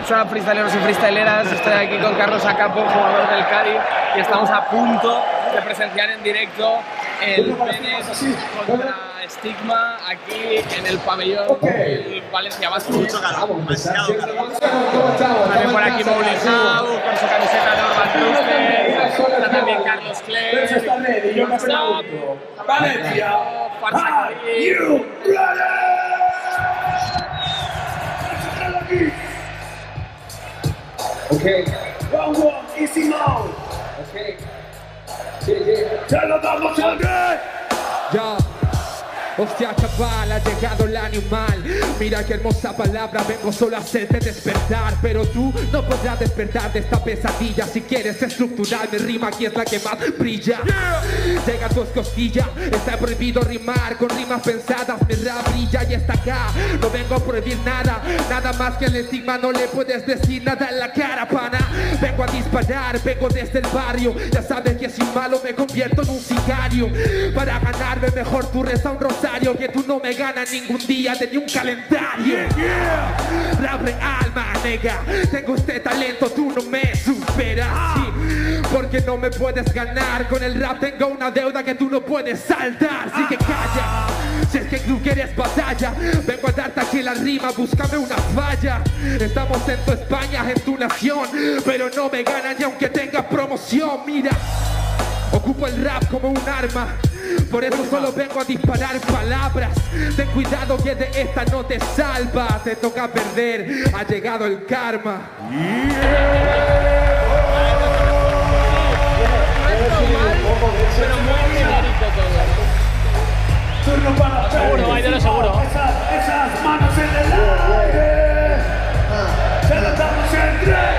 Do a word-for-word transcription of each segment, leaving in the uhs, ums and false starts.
WhatsApp, freestyleros y freestyleras. Estoy aquí con Carlos Acapo, jugador del Cádiz, y estamos a punto de presenciar en directo el Vélez contra Stigma aquí en el pabellón del Valencia Basket. Mucho calor, demasiado calor. También por aquí Mowgli Howe con su camiseta de Orban Truster. Está también Carlos Clerc, WhatsApp, Valencia, Farsa Cari. Okay. Round one, easy mode. Okay. Yeah, yeah. ¡Se lo damos a Andrés! Ya. Hostia chaval, ha llegado el animal. Mira qué hermosa palabra, vengo solo a hacerte despertar. Pero tú no podrás despertar de esta pesadilla. Si quieres estructurar mi rima, aquí es la que más brilla. Llega a tus costillas, está prohibido rimar con rimas pensadas, mi rap brilla y está acá. No vengo a prohibir nada, nada más que el estigma. No le puedes decir nada en la cara, pana. Vengo a disparar, vengo desde el barrio. Ya sabes que si malo me convierto en un sicario. Para ganarme mejor tú reza un rosario, que tú no me ganas ningún día de ni un calendario. Yeah. Rap real, nega, tengo este talento, tú no me superas. Sí, porque no me puedes ganar. Con el rap tengo una deuda que tú no puedes saltar. Así que calla, si es que tú quieres batalla. Vengo a darte aquí la rima, búscame una falla. Estamos en tu España, en tu nación, pero no me ganan ni aunque tengas promoción. Mira, ocupo el rap como un arma, por eso solo vengo a disparar palabras. Ten cuidado que de esta no te salva. Te toca perder, ha llegado el karma. Pero muy genérico todo. Turno para Seguro, hay de lo seguro. Esas, esas manos en el aire. ¡Se lo damos a Andrés!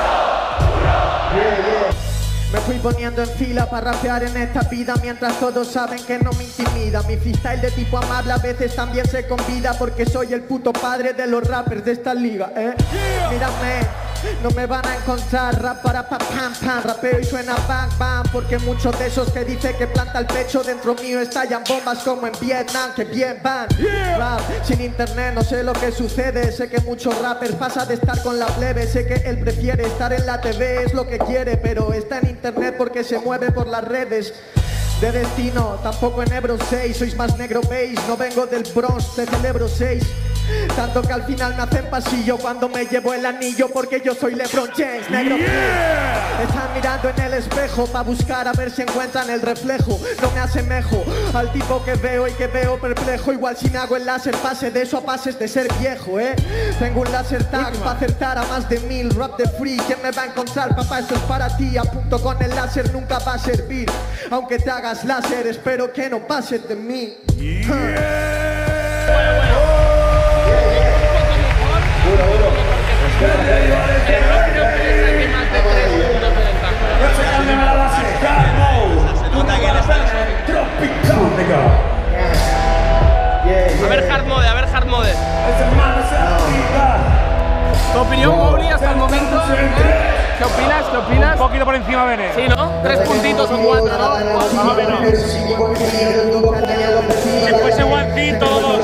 Me fui poniendo en fila para rapear en esta vida, mientras todos saben que no me intimida. Mi freestyle de tipo amable a veces también se convida, porque soy el puto padre de los rappers de esta liga, eh. Mírame, no me van a encontrar. Rap para pa pam pam, rapeo y suena bang bang, porque muchos de esos que dice que planta el pecho dentro mío estallan bombas como en Vietnam, que bien van. Rap sin internet, no sé lo que sucede. Sé que muchos rappers pasan de estar con la plebe. Sé que él prefiere estar en la T V, es lo que quiere, pero está en internet porque se mueve por las redes. De destino, tampoco en Ebro seis, sois más negro veis. No vengo del Bronx, te celebro seis. Tanto que al final me hacen pasillo cuando me llevo el anillo, porque yo soy LeBron James, negro. Yeah. Están mirando en el espejo pa' buscar a ver si encuentran el reflejo. No me asemejo al tipo que veo y que veo perplejo. Igual si me hago el láser pase de eso a pases de ser viejo, eh. Tengo un láser tag pa' acertar a más de mil. Rap de free, ¿quién me va a encontrar? Papá, esto es para ti. Apunto con el láser, nunca va a servir. Aunque te hagas láser, espero que no pases de mí. Yeah. Huh. Bueno, bueno. Duro, duro. Pero no creo que le saque más de tres puntos de ventaja. Se cambia la base. Se nota que él está Tropical, nigga. A ver hard mode, a ver hard mode. Esas manos arriba. ¿Tu opinión, Mowgli, hasta el momento? ¿Eh? ¿Qué opinas? ¿Qué opinas? Un poquito por encima, Bene. Sí, ¿no? Tres puntitos o cuatro, ¿no? Más o menos. Si fuese One todos dos.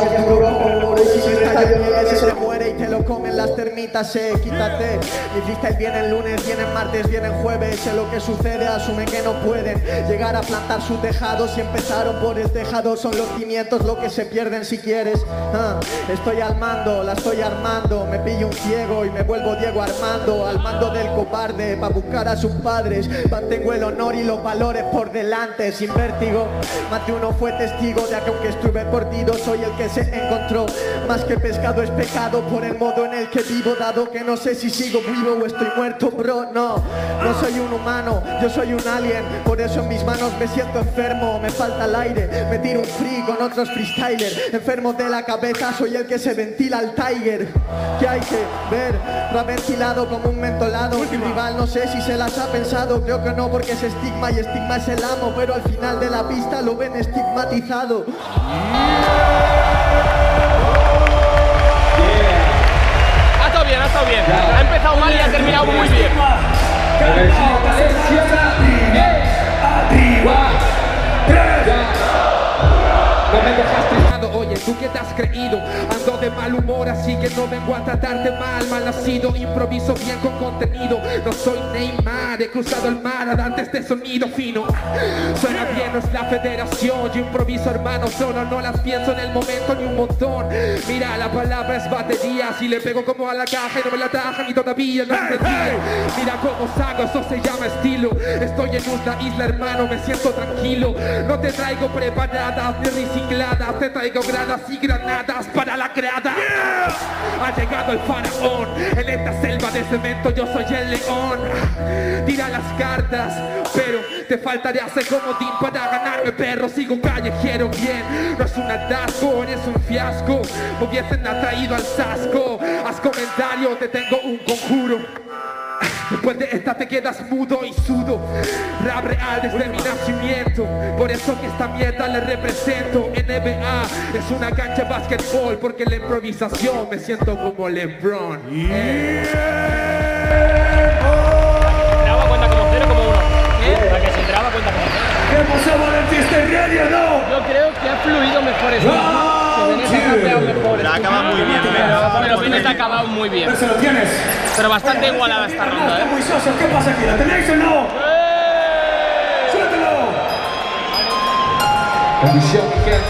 Se muere y te lo comen las termitas, eh, quítate. Mi freestyle viene el lunes, viene el martes, viene el jueves. Sé lo que sucede, asume que no pueden llegar a plantar sus tejados. Si empezaron por el tejado, son los cimientos lo que se pierden si quieres. Ah, estoy al mando, la estoy armando. Me pillo un ciego y me vuelvo Diego Armando, al mando del cobarde, pa' buscar a sus padres. Mantengo el honor y los valores por delante, sin vértigo. Más de uno fue testigo de que aunque estuve perdido, soy el que se encontró. Más que pescado es pecado por el modo en el que vivo, dado que no sé si sigo vivo o estoy muerto, bro. No, no soy un humano, yo soy un alien. Por eso en mis manos me siento enfermo, me falta el aire. Me tiro un free con otros freestylers. Enfermo de la cabeza, soy el que se ventila al Tiger. Que hay que ver, rap ventilado como un mentolado. Mi rival no sé si se las ha pensado, creo que no, porque es estigma y estigma es el amo. Pero al final de la pista lo ven estigmatizado. Ha estado bien, ha estado bien. Ha empezado mal y ha terminado muy bien. No me dejas trisado, oye, ¿Tú qué te has creído? Ando de mal humor, así que no vengo a tratarte mal. Mal nacido, improviso bien con contenido. No soy Neymar, he cruzado el mar a darte este sonido fino. Suena bien, no es la federación. Yo improviso, hermano, solo no las pienso en el momento ni un montón. Mira, la palabra es batería. Si le pego como a la caja y no me la tajan y todavía no se entiende. Mira cómo salgo, eso se llama estilo. Estoy en una isla, hermano, me siento tranquilo. No te traigo preparadas ni recicladas, te traigo gradas y granadas para la grada. Ha llegado el faraón, en esta selva de cemento yo soy el león. Tira las cartas, pero te faltaría hacer comodín para ganarme, perro. Sigo callejero bien, no es un atasco, eres un fiasco. Me hubiesen atraído al sasco. Haz comentario, te tengo un conjuro. Después de esta te quedas mudo y sudo. Rap real desde mi nacimiento. Por eso que esta mierda le represento. N B A es una cancha de básquetbol, porque en la improvisación me siento como LeBron. ¿Te daba cuenta como cero como uno? ¿Eh? Para que se te daba cuenta como cero. ¿Qué pasó, Valentín? ¿Estás ready o no? Yo creo que ha fluido mejor eso. Que Benes ha rapeado mejor. La acaba muy bien, Pero, pero Benes ha acabado muy bien. Pero se lo tienes. Pero bastante igualada esta ronda, ¿eh? Muy soso. ¿Qué pasa aquí? ¿La tenéis o no? ¡Suéltalo! Bendición, mi gente.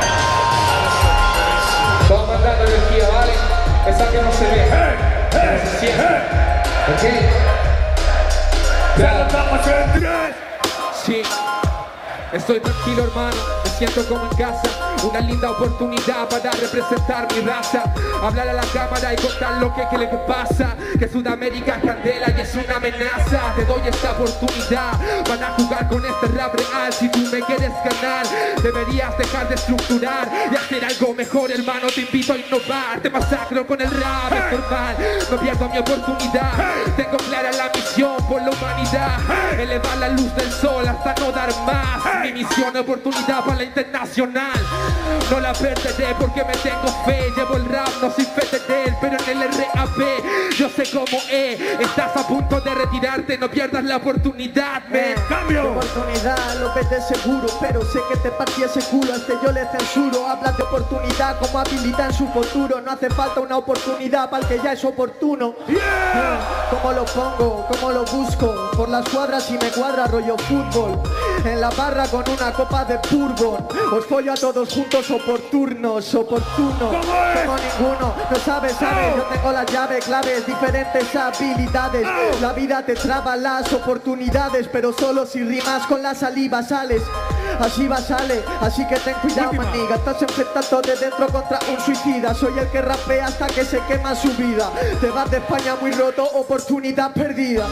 Estamos mandando energía, ¿vale? Esa que no se ve, ¡Eh! se siente. ¡Eh! ¿Ok? ¡Se lo damos en tres! Sí, estoy tranquilo, hermano, me siento como en casa. Una linda oportunidad para representar mi raza. Hablar a la cámara y contar lo que, que le pasa. Que Sudamérica es candela y es una amenaza. Te doy esta oportunidad para jugar con este rap real. Si tú me quieres ganar, deberías dejar de estructurar y hacer algo mejor, hermano. Te invito a innovar, te masacro con el rap, es normal. No pierdo mi oportunidad, tengo clara la misión por la humanidad. Elevar la luz del sol hasta no dar más. Mi misión, oportunidad para la internacional. No la perderé porque me tengo fe. Llevo el rap, no soy federal, pero en el R A P yo sé cómo es. Estás a punto de retirarte, no pierdas la oportunidad, man. ¡Cambio! Oportunidad, lo ves de seguro, pero sé que te partí ese culo, a este yo le censuro. Hablas de oportunidad como habilidad en su futuro. No hace falta una oportunidad para el que ya es oportuno. ¡Yeah! ¿Cómo lo pongo? ¿Cómo lo busco? Por las cuadras y me cuadra rollo fútbol. En la barra con una copa de bourbon. Os follo a todos juntos oportunos, oportuno. Como ninguno, no sabes, sabes. Yo tengo las llaves, claves, diferentes habilidades. La vida te traba las oportunidades, pero solo si rimas con la saliva sales. Así va, sale, así que ten cuidado, maniga. Estás enfrentando de dentro contra un suicida. Soy el que rapea hasta que se quema su vida. Te vas de España muy roto, oportunidad perdida.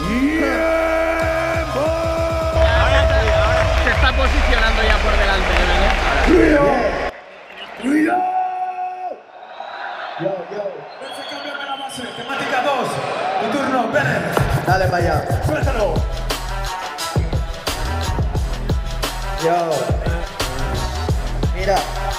Se está posicionando ya por delante de Benes. ¡Ruido! ¡Ruido! Yo, yo. Vence, cámbiame la base. Temática dos. Tu turno, Benes. Dale para allá. Suéltalo. Yo. Mira.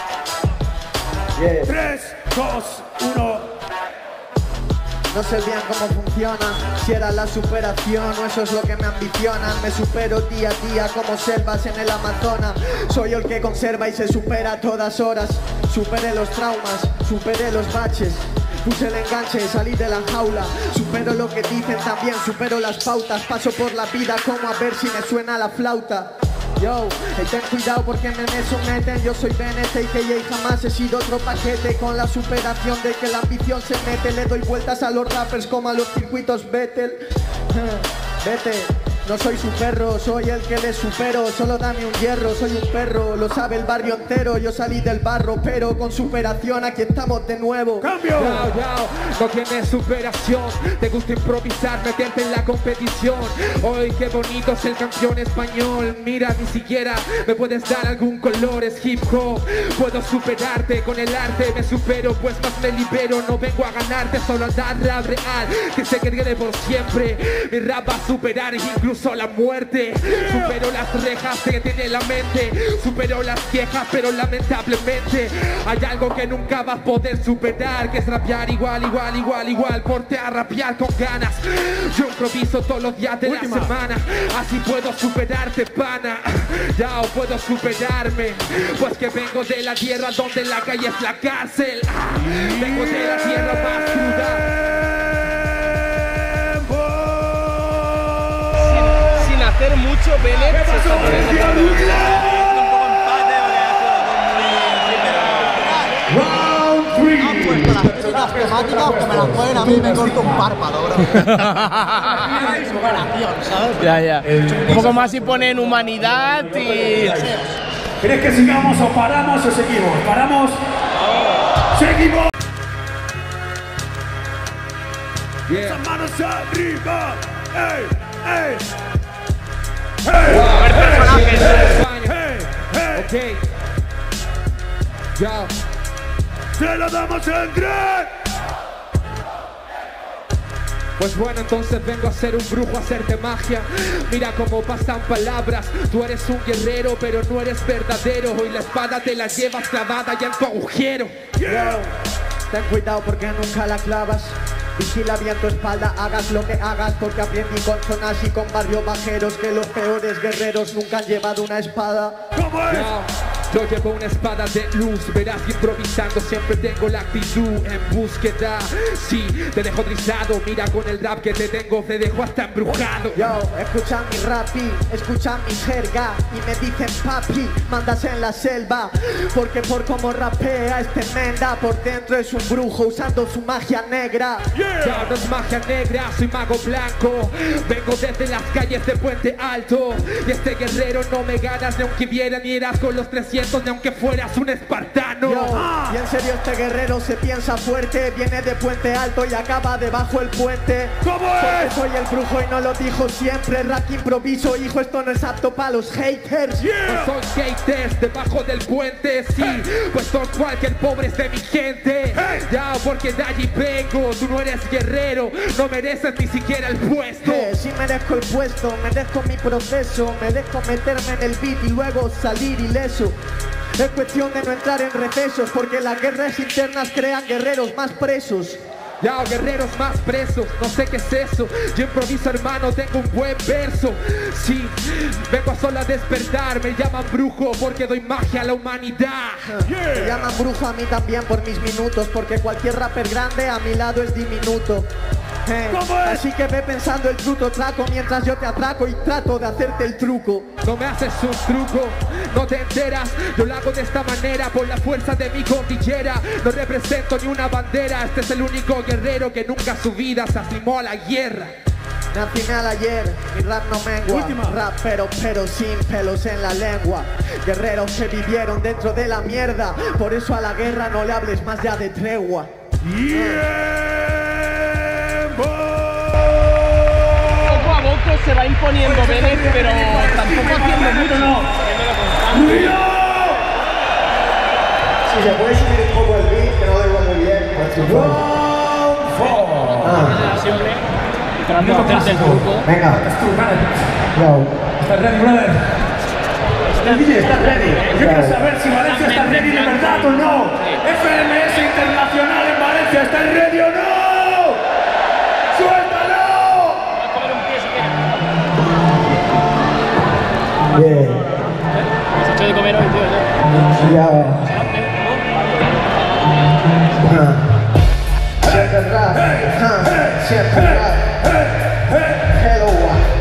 Yeah. tres, dos, uno. No sé bien cómo funciona, si era la superación o eso es lo que me ambiciona. Me supero día a día como selvas en el Amazonas. Soy el que conserva y se supera a todas horas. Superé los traumas, superé los baches. Puse el enganche, salí de la jaula. Supero lo que dicen también, supero las pautas. Paso por la vida como a ver si me suena la flauta. Yo, eh, ten cuidado porque me, me someten. Yo soy Benes, a k a jamás he sido otro paquete. Con la superación de que la ambición se mete. Le doy vueltas a los rappers como a los circuitos Vettel. Vete, no soy su perro, soy el que le supero. Solo dame un hierro, soy un perro. Lo sabe el barrio entero, yo salí del barro. Pero con superación aquí estamos de nuevo. ¡Cambio! Yao, yao, no tienes superación. Te gusta improvisar, meterte en la competición. Hoy qué bonito es el campeón español. Mira, ni siquiera me puedes dar algún color. Es hip hop, puedo superarte con el arte. Me supero, pues más me libero. No vengo a ganarte, solo a dar rap real que se quede por siempre. Mi rap va a superar incluso incluso la muerte. Supero las rejas que tiene la mente, supero las quejas, pero lamentablemente hay algo que nunca vas a poder superar, que es rapear igual, igual, igual, igual, porte a rapear con ganas. Yo improviso todos los días de Última. la semana, así puedo superarte, pana. Ya o puedo superarme, pues que vengo de la tierra donde la calle es la cárcel. Vengo de la tierra más cruda. Sin, sin hacer mucho, Bennett se está poniendo por un lado. Las temáticas que me las ponen a mí me corto un párpado, bro. Superación, ¿sabes? Ya, ya. Un poco más si ponen humanidad y... ¿Crees que sigamos o paramos o seguimos? ¿Paramos? ¡Seguimos! Yeah. ¡Manos arriba! ¡Ey! ¡Ey! A ver, personajes. ¡Ey! ¡Ey! Ok. Ya. ¡Se lo damos en tres! Pues bueno, entonces vengo a ser un brujo, a hacerte magia. Mira cómo pasan palabras. Tú eres un guerrero, pero no eres verdadero. Y la espada te la llevas clavada ya en tu agujero. Yo, ten cuidado porque nunca la clavas. Vigila bien tu espalda, hagas lo que hagas, porque aprendí con zonas y con barrios bajeros que los peores guerreros nunca han llevado una espada. ¿Cómo es? Yo, yo llevo una espada de luz, verás que improvisando siempre tengo la actitud en búsqueda. Sí, te dejo trizado, mira con el rap que te tengo, te dejo hasta embrujado. Yo, escucha mi rapi, escucha mi jerga y me dicen papi, mandas en la selva, porque por como rapea es tremenda, por dentro es un brujo usando su magia negra. Ya no es magia negra, soy mago blanco. Vengo desde las calles de Puente Alto. Y este guerrero no me ganas ni aunque vieran ni eras con los trescientos, ni aunque fueras un espartano. Yo, y en serio este guerrero se piensa fuerte, viene de Puente Alto y acaba debajo el puente. ¿Cómo Porque es? soy el brujo y no lo dijo siempre. Rap improviso, hijo, esto no es apto para los haters. No soy haters debajo del puente, sí, pues son cualquier pobre de mi gente. Ya, porque de allí vengo, tú no eres guerrero, no mereces ni siquiera el puesto. Eh, sí merezco el puesto, merezco mi proceso, merezco meterme en el beat y luego salir ileso. Es cuestión de no entrar en recesos, porque las guerras internas crean guerreros más presos. Ya, guerreros más presos, no sé qué es eso. Yo improviso, hermano, tengo un buen verso. Sí, vengo a solo a despertar. Me llaman brujo porque doy magia a la humanidad. Me llaman brujo a mí también por mis minutos, porque cualquier rapper grande a mi lado es diminuto. Eh, ¿Cómo es? así que ve pensando el truco traco mientras yo te atraco y trato de hacerte el truco. No me haces un truco, no te enteras. Yo lo hago de esta manera por la fuerza de mi cordillera. No represento ni una bandera. Este es el único guerrero que nunca su vida se arrimó a la guerra. Nací mal ayer, mi rap no mengua. Última. Rap pero pero sin pelos en la lengua. Guerreros que vivieron dentro de la mierda, por eso a la guerra no le hables más ya de tregua. Poco a poco se va imponiendo Bennett, pero tampoco haciendo mucho. Si se puede subir un poco el beat, que no lo digo muy bien. Siempre tratando de hacerte el truco. Venga. Yo. ¿Estás ready, brother? El D J está ready. Yo quiero saber si Valencia está ready de verdad o no. F M S Internacional en Valencia, ¿estáis ready o no? ¡Suéltalo! Vas a comer un pie si quieres. Bien. Has hecho de comer hoy, tío. Ya ves. Siempre rap. Siempre rap. Hello.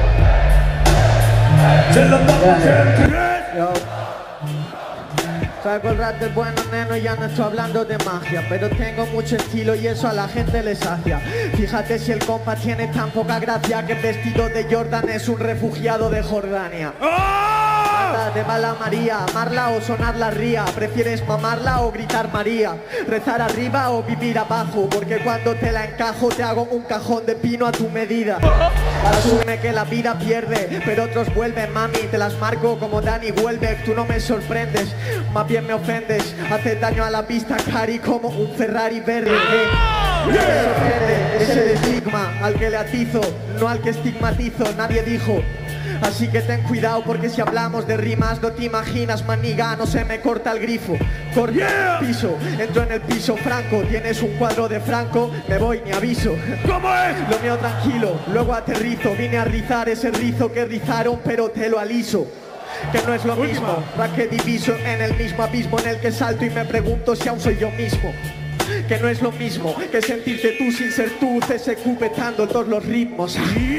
Se lo damos en tres. Yo. Traigo el rap del bueno neno y ya no estoy hablando de magia, pero tengo mucho estilo y eso a la gente les sacia. Fíjate si el compa tiene tan poca gracia que vestido de Jordan es un refugiado de Jordania. Anda de mala María, amarla o sonar la ría. ¿Prefieres mamarla o gritar María? ¿Rezar arriba o vivir abajo? Porque cuando te la encajo te hago un cajón de pino a tu medida. Asume que la vida pierde, pero otros vuelven, mami. Te las marco como Danny Welbeck, tú no me sorprendes, más bien me ofendes. Haces daño a la pista, cari, como un Ferrari verde. Eh. Eso verde es el estigma al que le atizo, no al que estigmatizo. Nadie dijo Así que ten cuidado porque si hablamos de rimas no te imaginas, maniga, no se me corta el grifo. Corta yeah. el piso, entro en el piso franco. Tienes un cuadro de Franco, me voy ni aviso. ¿Cómo es? Lo mío tranquilo, luego aterrizo. Vine a rizar ese rizo que rizaron pero te lo aliso. Que no es lo Última. mismo, para que diviso en el mismo abismo en el que salto y me pregunto si aún soy yo mismo. Que no es lo mismo que sentirte tú sin ser tú, C S Q petando todos los ritmos.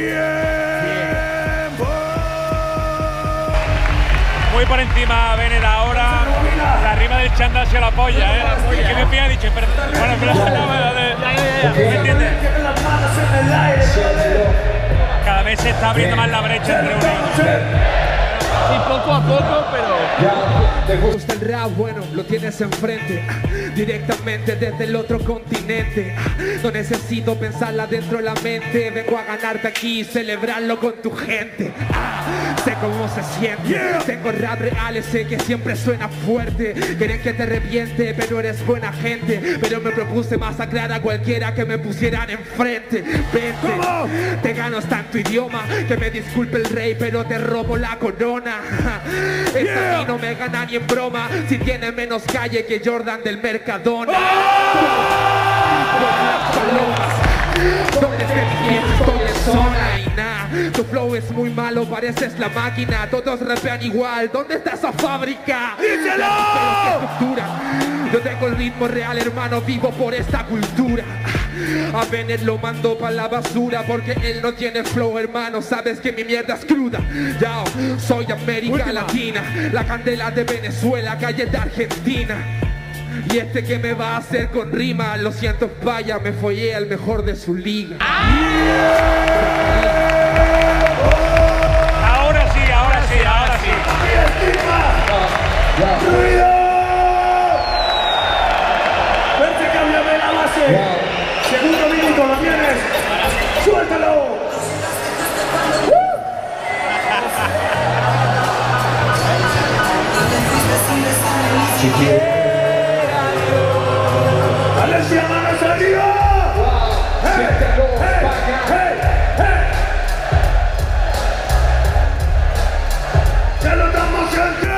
Muy por encima Bennett ahora, la rima del chándal se la apoya, ¿eh? ¿Qué me pilla? Ha dicho, pero, bueno, pero ¿me entiendes? Cada vez se está abriendo más la brecha entre uno y otro. Y poco a poco, pero... ¿Te gusta el rap? Bueno, lo tienes enfrente, directamente desde el otro continente. No necesito pensarla dentro de la mente. Vengo a ganarte aquí y celebrarlo con tu gente. Sé cómo se siente, yeah. Tengo rap reales, sé que siempre suena fuerte. Quieren que te reviente, pero eres buena gente. Pero me propuse masacrar a cualquiera que me pusieran enfrente. Vente, ¿cómo? Te gano hasta en tu idioma. Que me disculpe el rey, pero te robo la corona. Esta yeah. a mí no me gana ni en broma. Si tiene menos calle que Jordan del Mercadona. Oh. ¿Dónde te entiendes? Estoy en zona y nada. Tu flow es muy malo, pareces la máquina. Todos rapean igual, ¿dónde está esa fábrica? ¡Díselo! Yo tengo el ritmo real, hermano, vivo por esta cultura. A Bennett lo mando pa' la basura porque él no tiene flow, hermano. Sabes que mi mierda es cruda. Yo soy de América Última. Latina, la candela de Venezuela, calle de Argentina. Y este que me va a hacer con rima, lo siento, vaya, me follé al mejor de su liga. Ahora sí, ahora sí, ahora sí. ¡Ruido! Vente, cámbiame la base. Segundo minuto, ¿lo tienes? ¡Suéltalo! Si quieres. ¡Valencia, manos arriba! ¡Hey! ¡Hey! ¡Hey! ¡Hey! ¡Ya lo damos, gente!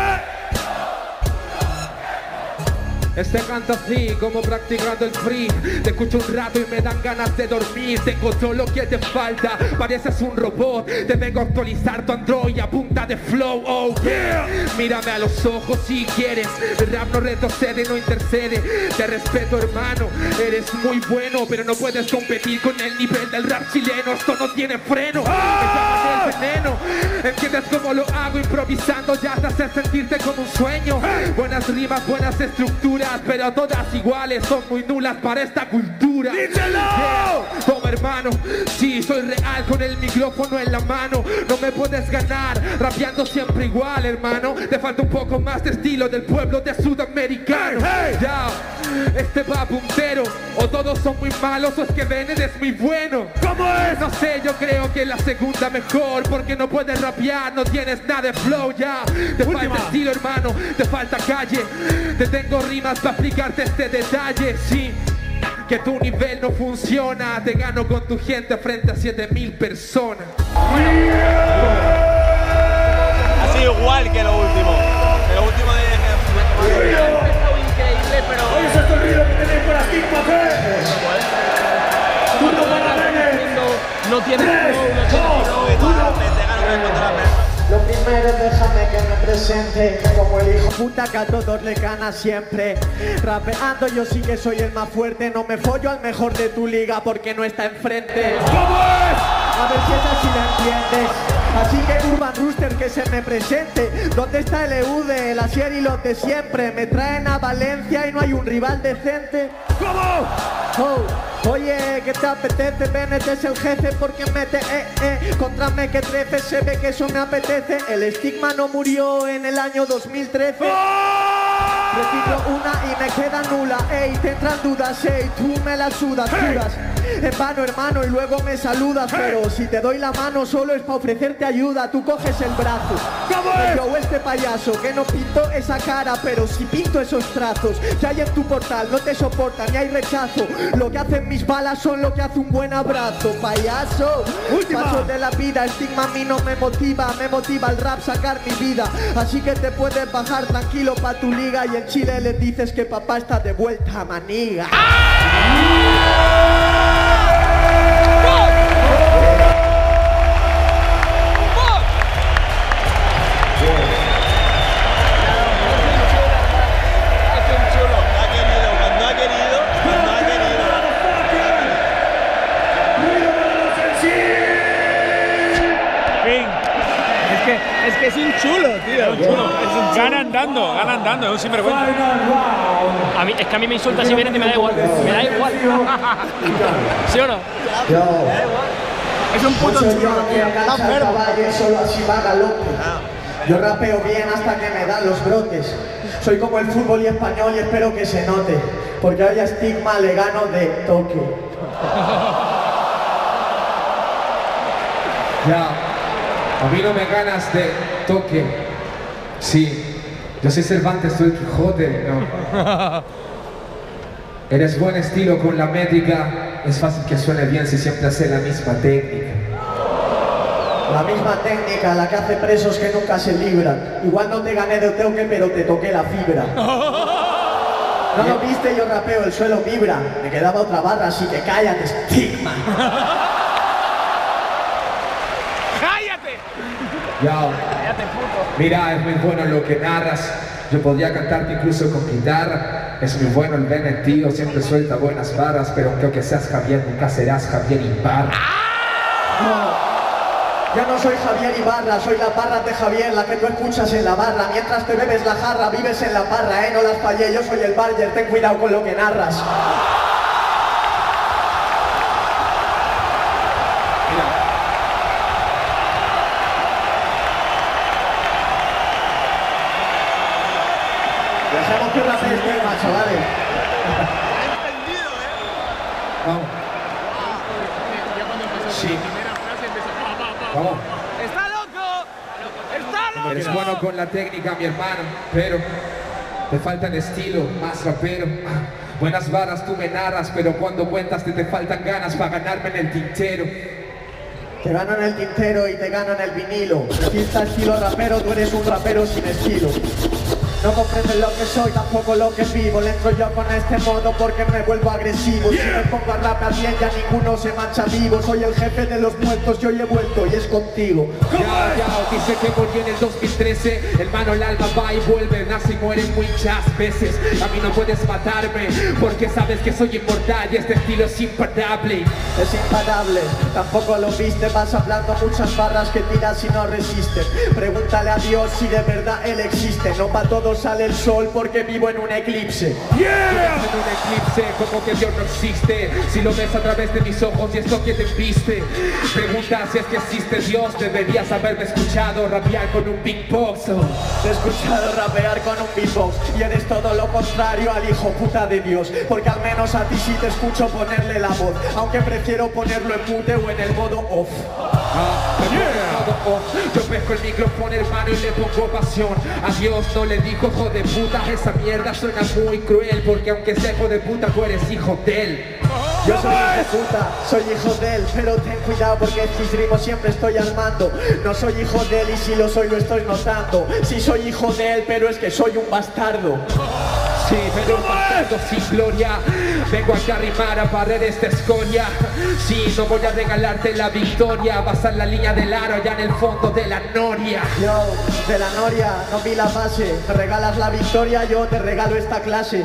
Este canta así, como practicando el free. Te escucho un rato y me dan ganas de dormir. Tengo todo lo que te falta, pareces un robot. Te vengo a actualizar tu Android a punta de flow, oh yeah. Mírame a los ojos si quieres. El rap no retrocede, no intercede. Te respeto, hermano, eres muy bueno, pero no puedes competir con el nivel del rap chileno. Esto no tiene freno, me llaman el veneno. ¿Entiendes cómo lo hago? Improvisando ya te hace sentirte como un sueño. Buenas rimas, buenas estructuras, pero todas iguales son muy nulas para esta cultura. ¡Díselo! Yeah. Como hermano, sí, soy real con el micrófono en la mano. No me puedes ganar rapeando siempre igual, hermano. Te falta un poco más de estilo del pueblo de sudamericano. Hey, hey. Yeah. Este va puntero, o todos son muy malos o es que Bennett es muy bueno. ¿Cómo es? No sé, yo creo que la segunda mejor, porque no puedes rapear, no tienes nada de flow ya. Te Última. falta estilo, hermano, te falta calle. Te tengo rimas para explicarte este detalle, sí. Que tu nivel no funciona, te gano con tu gente frente a siete mil personas. Ha sido igual que lo último. Que lo último de... Increíble, pero... Oye, ese es el ruido que tenéis por aquí, ¿qué? Punto para Bennett. No tiene Tres, flow, no tiene dos, flow. uno. Lo primero, déjame que me presente como el hijo puta que a todos le gana siempre. Rapeando yo sí que soy el más fuerte. No me follo al mejor de tu liga porque no está enfrente. ¿Cómo es? A ver si esa sí la entiendes. Así que Urban Rooster que se me presente. ¿Dónde está el E U D, el Asier y los de siempre? Me traen a Valencia y no hay un rival decente. ¿Cómo? Oh, oye, ¿qué te apetece? Bennett es el jefe porque mete eh, eh. Contra me que trece, se ve que eso me apetece. El estigma no murió en el año dos mil trece. ¡Oh! Repito una y me queda nula. Ey, te entran dudas, ey, tú me las sudas, Hey. duras. en vano, hermano, y luego me saludas. Pero si te doy la mano solo es para ofrecerte ayuda. Tú coges el brazo. Yo, este payaso, que no pinto esa cara, pero si pinto esos trazos que hay en tu portal, no te soportan ni hay rechazo. Lo que hacen mis balas son lo que hace un buen abrazo. Payaso, paso de la vida, estigma a mí no me motiva. Me motiva el rap, sacar mi vida. Así que te puedes bajar tranquilo pa' tu liga. Y en Chile le dices que papá está de vuelta, maniga. Es que es un chulo, tío. Es un chulo. Es un gana andando, gana andando, es un sinvergüenza. A mí, es que a mí me insulta si vienen y me da igual. Me da igual. ¿Sí o no? Es un puto chulo. Solo así va galope. Yo rapeo bien hasta que me dan los brotes. Soy como el fútbol y español y espero que se note. Porque hoy a Estigma le gano de toque. Ya. A mí no me ganas de toque. Sí, yo soy Cervantes, soy Quijote. No. Eres buen estilo con la métrica. Es fácil que suene bien si siempre hace la misma técnica. La misma técnica, la que hace presos que nunca se libran. Igual no te gané de toque, pero te toqué la fibra. No lo viste, yo rapeo, el suelo vibra. Me quedaba otra barra, así que cállate, Estigma. Yo, mira, es muy bueno lo que narras. Yo podría cantarte incluso con guitarra. Es muy bueno el Bennett, tío, siempre suelta buenas barras. Pero aunque seas Javier, nunca serás Javier Ibarra. No, yo no soy Javier Ibarra, soy la barra de Javier, la que tú escuchas en la barra. Mientras te bebes la jarra, vives en la parra, eh, no las fallé, yo soy el Barger, ten cuidado con lo que narras. Dejemos que rapees bien, macho, vale. Vamos. Sí. Vamos. ¡Está loco! ¡Está loco! Eres bueno con la técnica, mi hermano, pero te faltan estilo, más rapero. Buenas barras tú me narras, pero cuando cuentas te, te faltan ganas para ganarme en el tintero. Te gano en el tintero y te gano en el vinilo. Si está estilo rapero, tú eres un rapero sin estilo. No comprendes lo que soy, tampoco lo que vivo. Le entro yo con este modo porque me vuelvo agresivo. Si me pongo a rapear bien ya ninguno se mancha vivo. Soy el jefe de los muertos, yo he vuelto y es contigo. Ya, ya, dice que murió en el dos mil trece. Hermano, el alma va y vuelve, nace y muere muchas veces. A mí no puedes matarme porque sabes que soy inmortal y este estilo es imparable. Es imparable, tampoco lo viste. Vas hablando muchas barras que tiras y no resisten. Pregúntale a Dios si de verdad Él existe. No para todos sale el sol porque vivo en un eclipse. Yeah. En un eclipse, como que Dios no existe. Si lo ves a través de mis ojos y esto que te viste. Pregunta si es que existe Dios. Deberías haberme escuchado rapear con un big box. Te he escuchado rapear con un beatbox y eres todo lo contrario al hijo puta de Dios. Porque al menos a ti sí te escucho ponerle la voz, aunque prefiero ponerlo en mute o en el modo off. Ah, yeah. Off. Yo pesco el micrófono, hermano, y le pongo pasión. A Dios no le digo hijo de puta, esa mierda suena muy cruel. Porque aunque sea hijo de puta, tú eres hijo de él. Yo soy hijo de puta, soy hijo de él, pero ten cuidado porque mis ritmos siempre estoy al mando. No soy hijo de él y si lo soy lo estoy notando. Sí soy hijo de él, pero es que soy un bastardo. Sí, pero un bastardo sin gloria. Vengo aquí a rimar, a barrer esta escoria. Sí, no voy a regalarte la victoria. Vas a la línea del aro, allá en el fondo de la noria. Yo, de la noria, no vi la base. Me regalas la victoria, yo te regalo esta clase.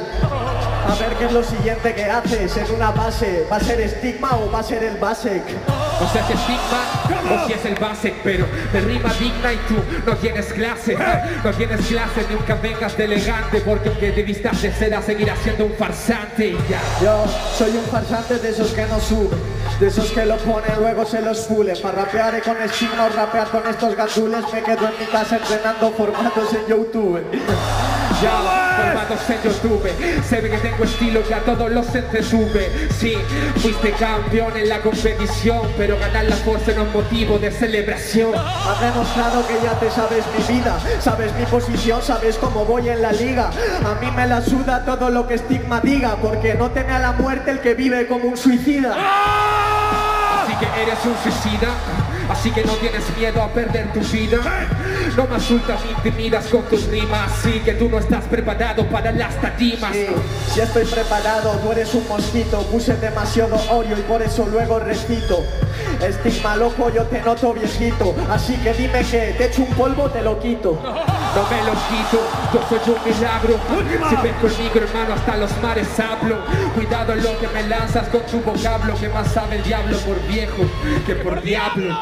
A ver qué es lo siguiente que haces en una base. ¿Va a ser Estigma o va a ser el Basek? O sea, es Estigma o si es el Basek, pero me rima digna y tú no tienes clase. No tienes clase, nunca vengas de elegante, porque aunque te vistas de seda seguirás siendo un farsante. Ya. Yo soy un farsante de esos que no suben, de esos que lo ponen luego se los pulen. Para rapear con Estigma o rapear con estos gandules me quedo en mi casa entrenando formatos en YouTube. Ya, formados en YouTube, se ve que tengo estilo que a todos los entretuve. Sí, fuiste campeón en la competición, pero ganar la fuerza no es motivo de celebración. Has demostrado que ya te sabes mi vida, sabes mi posición, sabes cómo voy en la liga. A mí me la suda todo lo que Stigma diga, porque no teme a la muerte el que vive como un suicida. Así que eres un suicida, así que no tienes miedo a perder tu vida. No me asustas ni intimidas con tus rimas, así que tú no estás preparado para las tarimas. Sí, si estoy preparado, tú eres un mosquito. Puse demasiado Oreo y por eso luego recito. Estigma loco, yo te noto viejito, así que dime que te echo un polvo, te lo quito. No me lo quito, yo soy un milagro. Si ven conmigo, hermano, hasta los mares hablo. Cuidado en lo que me lanzas con tu vocablo, que más sabe el diablo por viejo que por diablo.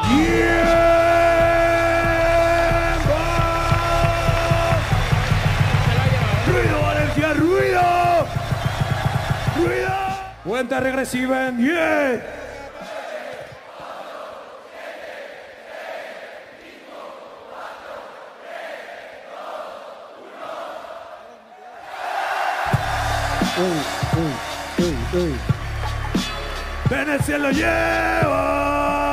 ¡Ruido, Valencia! ¡Ruido! ¡Ruido! Cuenta regresiva en diez. Venecia lo lleva.